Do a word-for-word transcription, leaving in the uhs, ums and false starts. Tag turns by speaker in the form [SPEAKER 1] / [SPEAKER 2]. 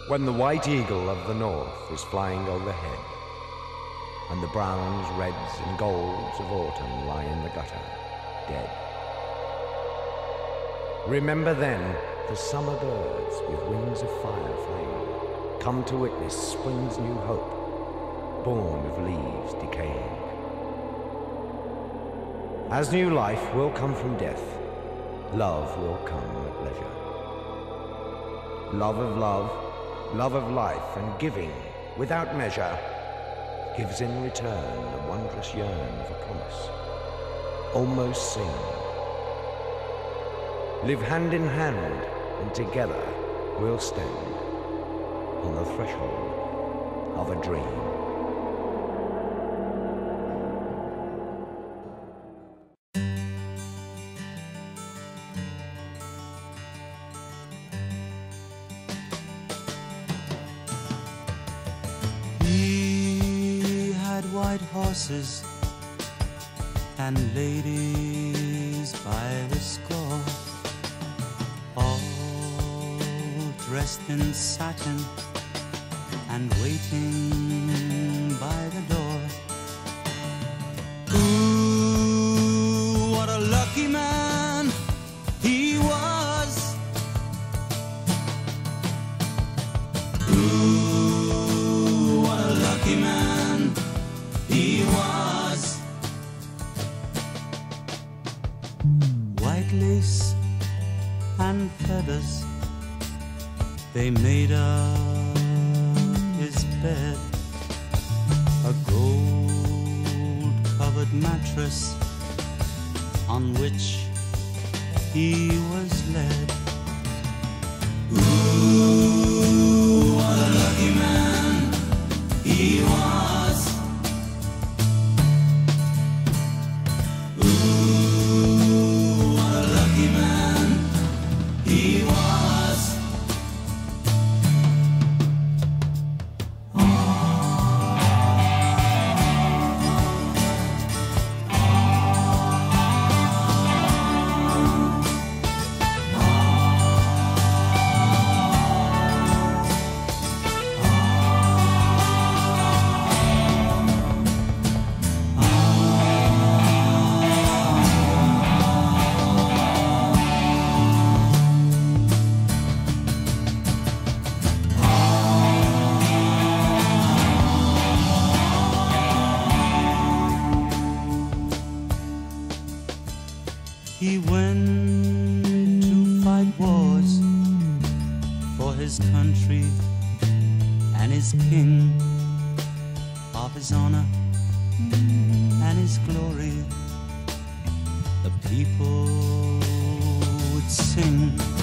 [SPEAKER 1] when the white eagle of the north is flying overhead, and the browns, reds, and golds of autumn lie in the gutter, dead. Remember then the summer birds with wings of fire flying, come to witness spring's new hope, born of leaves decaying. As new life will come from death, love will come at leisure. Love of love, love of life, and giving without measure, gives in return the wondrous yearn of a promise. Almost sing. Live hand in hand, and together we'll stand on the threshold of a dream.
[SPEAKER 2] He had white horses and ladies by the score, all dressed in satin and waiting by the door. Ooh, what a lucky man he was. Ooh, what a lucky man he was. White lace and feathers, they made up his bed. A gold-covered mattress on which he was led. Ooh, what a lucky man he was. Ooh, what a lucky man he was. He went to fight wars for his country and his king, of his honor and his glory. The people would sing.